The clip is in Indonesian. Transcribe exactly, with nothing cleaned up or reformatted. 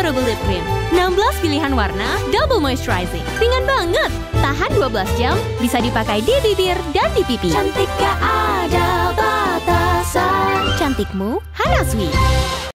Durable Lip Cream. enam belas pilihan warna, double moisturizing. Ringan banget, tahan dua belas jam, bisa dipakai di bibir dan di pipi. Cantik gak ada batasan. Cantikmu, Hana Sweet.